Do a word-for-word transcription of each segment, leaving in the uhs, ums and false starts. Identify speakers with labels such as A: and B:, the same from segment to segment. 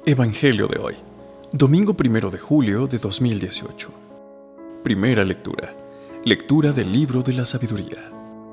A: Evangelio de hoy, domingo primero de julio de dos mil dieciocho. Primera lectura. Lectura del libro de la sabiduría.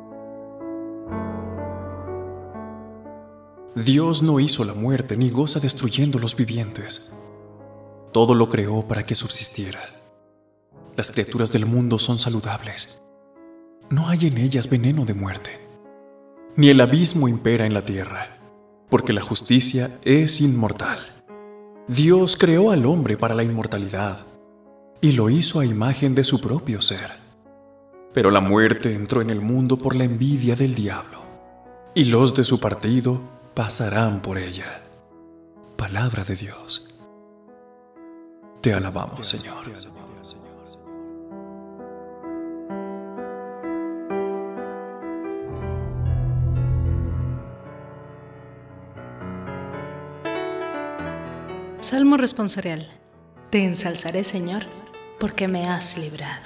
A: Dios no hizo la muerte ni goza destruyendo los vivientes. Todo lo creó para que subsistiera. Las criaturas del mundo son saludables. No hay en ellas veneno de muerte. Ni el abismo impera en la tierra, porque la justicia es inmortal. Dios creó al hombre para la inmortalidad y lo hizo a imagen de su propio ser. Pero la muerte entró en el mundo por la envidia del diablo, y los de su partido pasarán por ella. Palabra de Dios. Te alabamos, Señor.
B: Salmo responsorial. Te ensalzaré, Señor, porque me has librado.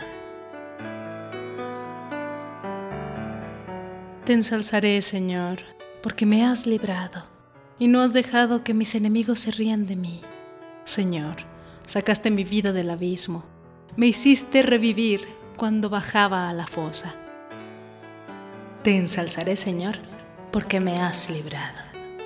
B: Te ensalzaré, Señor, porque me has librado, y no has dejado que mis enemigos se rían de mí. Señor, sacaste mi vida del abismo, me hiciste revivir cuando bajaba a la fosa. Te ensalzaré, Señor, porque me has librado.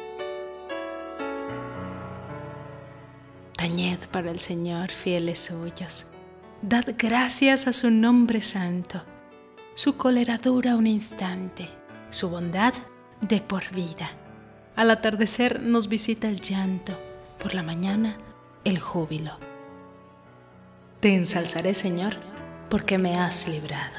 B: Tañed para el Señor, fieles suyos. Dad gracias a su nombre santo. Su cólera dura un instante, su bondad de por vida. Al atardecer nos visita el llanto, por la mañana el júbilo. Te ensalzaré, Señor, porque me has librado.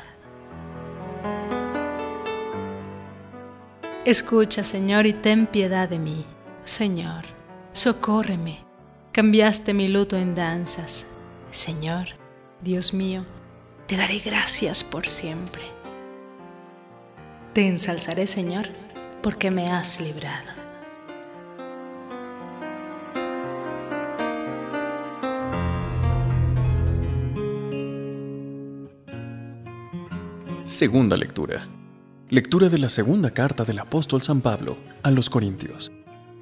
B: Escucha, Señor, y ten piedad de mí. Señor, socórreme. Cambiaste mi luto en danzas. Señor, Dios mío, te daré gracias por siempre. Te ensalzaré, Señor, porque me has librado.
A: Segunda lectura. Lectura de la segunda carta del apóstol San Pablo a los Corintios.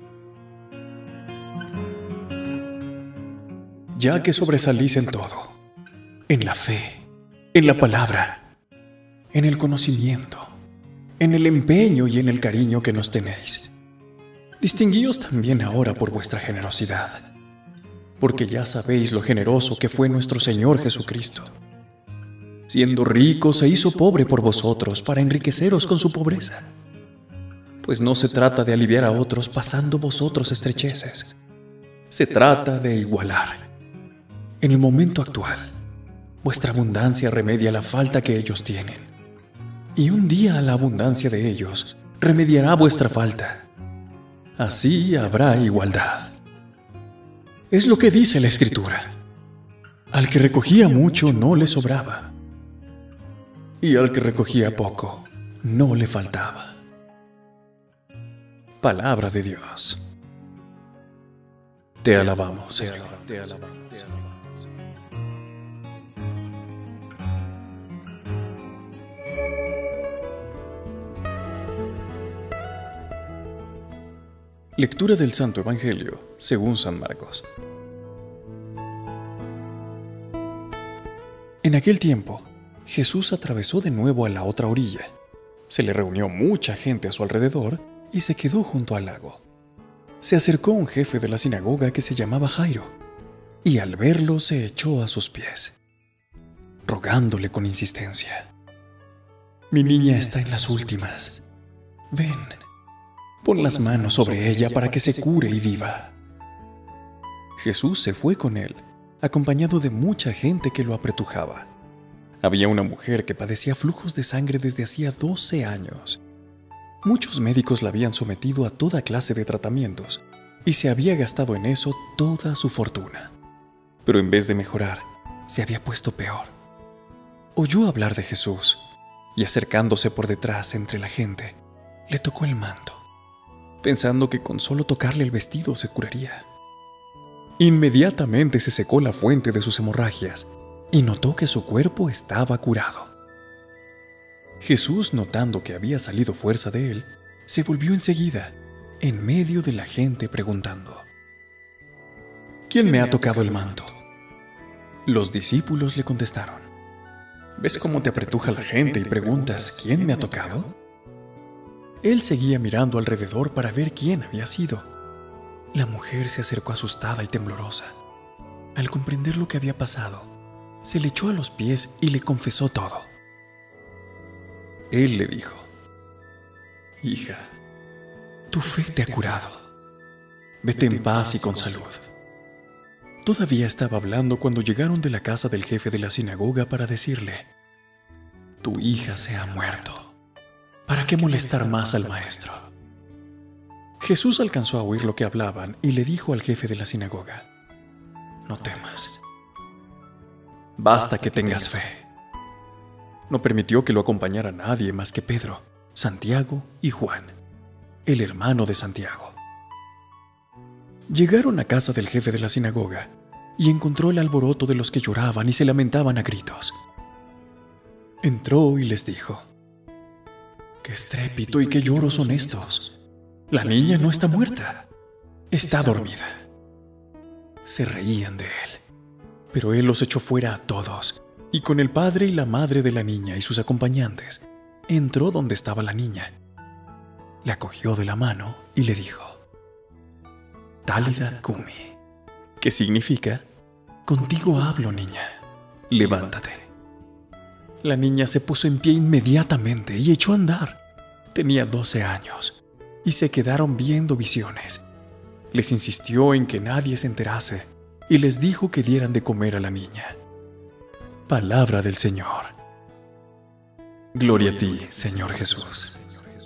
A: Ya que sobresalís en todo, en la fe, en la palabra, en el conocimiento, en el empeño y en el cariño que nos tenéis, distinguíos también ahora por vuestra generosidad, porque ya sabéis lo generoso que fue nuestro Señor Jesucristo. Siendo rico, se hizo pobre por vosotros para enriqueceros con su pobreza. Pues no se trata de aliviar a otros pasando vosotros estrecheces, se trata de igualar. En el momento actual, vuestra abundancia remedia la falta que ellos tienen, y un día la abundancia de ellos remediará vuestra falta. Así habrá igualdad. Es lo que dice la Escritura: al que recogía mucho no le sobraba, y al que recogía poco no le faltaba. Palabra de Dios. Te alabamos, Señor. Te alabamos, Señor. Lectura del Santo Evangelio según San Marcos. En aquel tiempo, Jesús atravesó de nuevo a la otra orilla. Se le reunió mucha gente a su alrededor y se quedó junto al lago. Se acercó un jefe de la sinagoga que se llamaba Jairo, y al verlo se echó a sus pies, rogándole con insistencia: «Mi niña está en las últimas. Ven, pon las manos sobre ella para que se cure y viva». Jesús se fue con él, acompañado de mucha gente que lo apretujaba. Había una mujer que padecía flujos de sangre desde hacía doce años. Muchos médicos la habían sometido a toda clase de tratamientos y se había gastado en eso toda su fortuna. Pero en vez de mejorar, se había puesto peor. Oyó hablar de Jesús y, acercándose por detrás entre la gente, le tocó el manto, pensando que con solo tocarle el vestido se curaría. Inmediatamente se secó la fuente de sus hemorragias y notó que su cuerpo estaba curado. Jesús, notando que había salido fuerza de él, se volvió enseguida, en medio de la gente, preguntando: ¿quién me ha tocado el manto? Los discípulos le contestaron: ¿ves cómo te apretuja la gente y preguntas ¿quién me ha tocado? Él seguía mirando alrededor para ver quién había sido. La mujer se acercó asustada y temblorosa. Al comprender lo que había pasado, se le echó a los pies y le confesó todo. Él le dijo: hija, tu fe te ha curado. Vete en paz y con salud. Todavía estaba hablando cuando llegaron de la casa del jefe de la sinagoga para decirle: tu hija se ha muerto. ¿Para qué molestar más al maestro? Jesús alcanzó a oír lo que hablaban y le dijo al jefe de la sinagoga: no temas. Basta que tengas fe. No permitió que lo acompañara nadie más que Pedro, Santiago y Juan, el hermano de Santiago. Llegaron a casa del jefe de la sinagoga y encontró el alboroto de los que lloraban y se lamentaban a gritos. Entró y les dijo: ¡qué estrépito y qué lloros son estos! La niña no está muerta, está dormida. Se reían de él, pero él los echó fuera a todos, y con el padre y la madre de la niña y sus acompañantes, entró donde estaba la niña. La cogió de la mano y le dijo: Tálida cumi, que significa: contigo hablo, niña, levántate. La niña se puso en pie inmediatamente y echó a andar. Tenía doce años y se quedaron viendo visiones. Les insistió en que nadie se enterase y les dijo que dieran de comer a la niña. Palabra del Señor. Gloria a ti, Señor Jesús.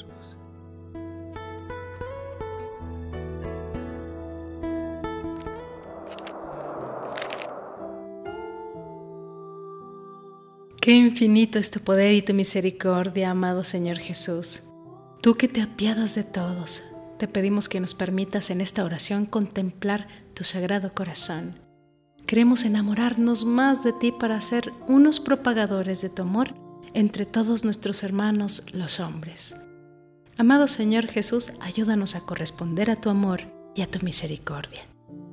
B: Qué infinito es tu poder y tu misericordia, amado Señor Jesús. Tú que te apiadas de todos, te pedimos que nos permitas en esta oración contemplar tu sagrado corazón. Queremos enamorarnos más de ti para ser unos propagadores de tu amor entre todos nuestros hermanos los hombres. Amado Señor Jesús, ayúdanos a corresponder a tu amor y a tu misericordia.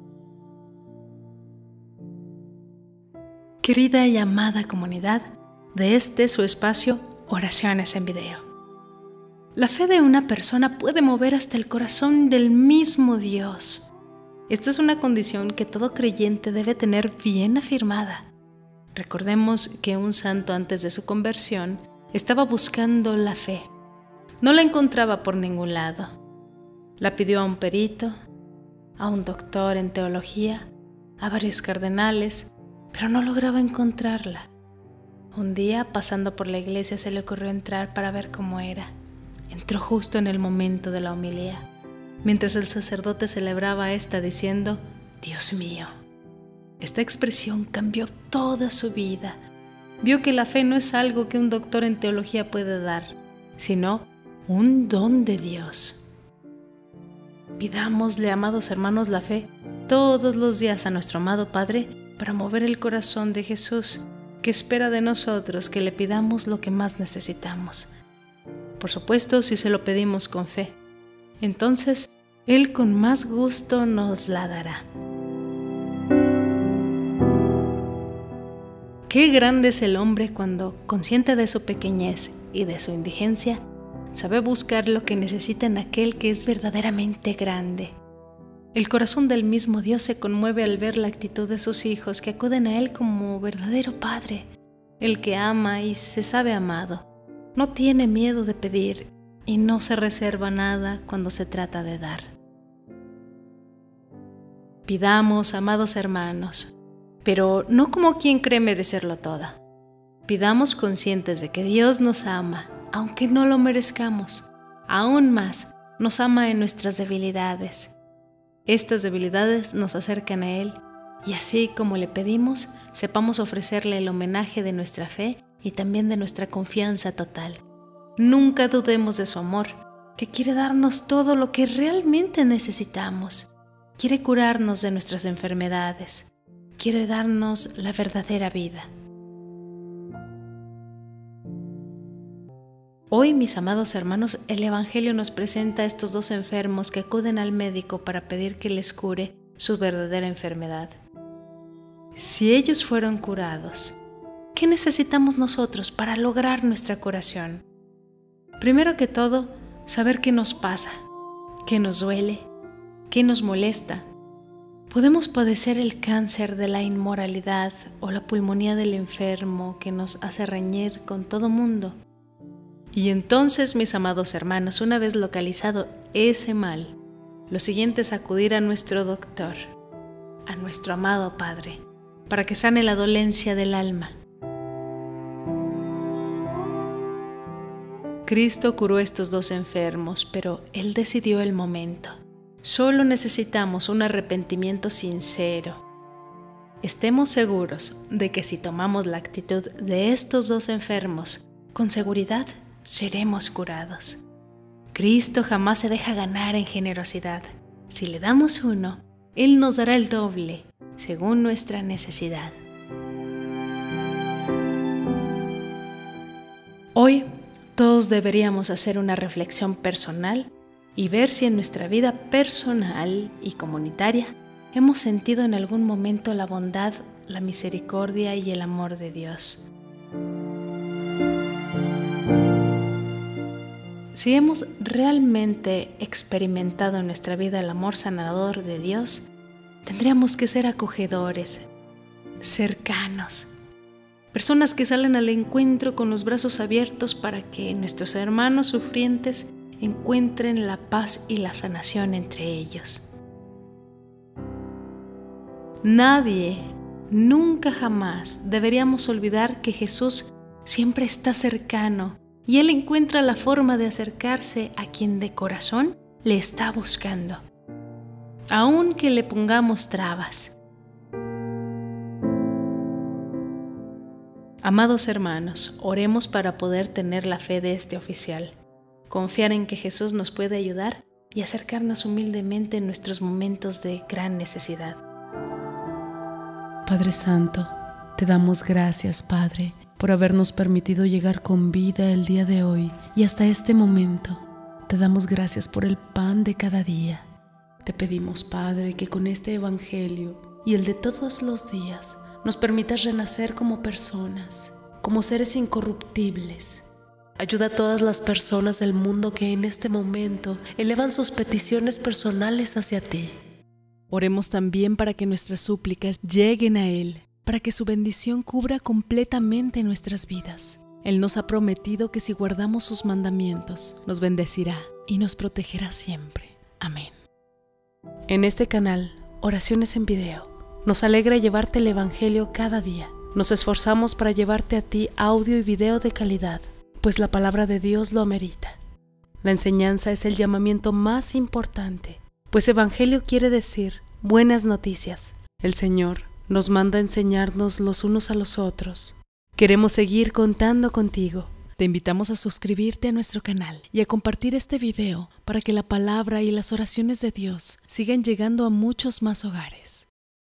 B: Querida y amada comunidad de este su espacio Oraciones en Video. La fe de una persona puede mover hasta el corazón del mismo Dios. Esto es una condición que todo creyente debe tener bien afirmada. Recordemos que un santo antes de su conversión estaba buscando la fe. No la encontraba por ningún lado. La pidió a un perito, a un doctor en teología, a varios cardenales, pero no lograba encontrarla. Un día, pasando por la iglesia, se le ocurrió entrar para ver cómo era. Entró justo en el momento de la homilía, mientras el sacerdote celebraba esta diciendo: Dios mío. Esta expresión cambió toda su vida. Vio que la fe no es algo que un doctor en teología puede dar, sino un don de Dios. Pidámosle, amados hermanos, la fe todos los días a nuestro amado Padre para mover el corazón de Jesús, que espera de nosotros que le pidamos lo que más necesitamos. Por supuesto, si se lo pedimos con fe, entonces Él con más gusto nos la dará. Qué grande es el hombre cuando, consciente de su pequeñez y de su indigencia, sabe buscar lo que necesita en aquel que es verdaderamente grande. El corazón del mismo Dios se conmueve al ver la actitud de sus hijos que acuden a Él como verdadero Padre, el que ama y se sabe amado. No tiene miedo de pedir y no se reserva nada cuando se trata de dar. Pidamos, amados hermanos, pero no como quien cree merecerlo todo. Pidamos conscientes de que Dios nos ama, aunque no lo merezcamos. Aún más, nos ama en nuestras debilidades. Estas debilidades nos acercan a Él y así como le pedimos, sepamos ofrecerle el homenaje de nuestra fe y también de nuestra confianza total. Nunca dudemos de su amor, que quiere darnos todo lo que realmente necesitamos. Quiere curarnos de nuestras enfermedades. Quiere darnos la verdadera vida. Hoy, mis amados hermanos, el Evangelio nos presenta a estos dos enfermos que acuden al médico para pedir que les cure su verdadera enfermedad. Si ellos fueron curados, ¿qué necesitamos nosotros para lograr nuestra curación? Primero que todo, saber qué nos pasa, qué nos duele, qué nos molesta. Podemos padecer el cáncer de la inmoralidad o la pulmonía del enfermo que nos hace reñir con todo mundo. Y entonces, mis amados hermanos, una vez localizado ese mal, lo siguiente es acudir a nuestro doctor, a nuestro amado Padre, para que sane la dolencia del alma. Cristo curó a estos dos enfermos, pero Él decidió el momento. Solo necesitamos un arrepentimiento sincero. Estemos seguros de que si tomamos la actitud de estos dos enfermos, con seguridad seremos curados. Cristo jamás se deja ganar en generosidad. Si le damos uno, Él nos dará el doble, según nuestra necesidad. Hoy, todos deberíamos hacer una reflexión personal y ver si en nuestra vida personal y comunitaria hemos sentido en algún momento la bondad, la misericordia y el amor de Dios. Si hemos realmente experimentado en nuestra vida el amor sanador de Dios, tendríamos que ser acogedores, cercanos, personas que salen al encuentro con los brazos abiertos para que nuestros hermanos sufrientes encuentren la paz y la sanación entre ellos. Nadie, nunca jamás deberíamos olvidar que Jesús siempre está cercano y Él encuentra la forma de acercarse a quien de corazón le está buscando, aunque le pongamos trabas. Amados hermanos, oremos para poder tener la fe de este oficial, confiar en que Jesús nos puede ayudar y acercarnos humildemente en nuestros momentos de gran necesidad.
C: Padre Santo, te damos gracias, Padre, por habernos permitido llegar con vida el día de hoy y hasta este momento. Te damos gracias por el pan de cada día. Te pedimos, Padre, que con este Evangelio y el de todos los días nos permitas renacer como personas, como seres incorruptibles. Ayuda a todas las personas del mundo que en este momento elevan sus peticiones personales hacia ti. Oremos también para que nuestras súplicas lleguen a Él, para que su bendición cubra completamente nuestras vidas. Él nos ha prometido que si guardamos sus mandamientos, nos bendecirá y nos protegerá siempre. Amén. En este canal, Oraciones en Video, nos alegra llevarte el Evangelio cada día. Nos esforzamos para llevarte a ti audio y video de calidad, pues la palabra de Dios lo amerita. La enseñanza es el llamamiento más importante, pues Evangelio quiere decir buenas noticias. El Señor nos manda a enseñarnos los unos a los otros. Queremos seguir contando contigo. Te invitamos a suscribirte a nuestro canal y a compartir este video para que la palabra y las oraciones de Dios sigan llegando a muchos más hogares.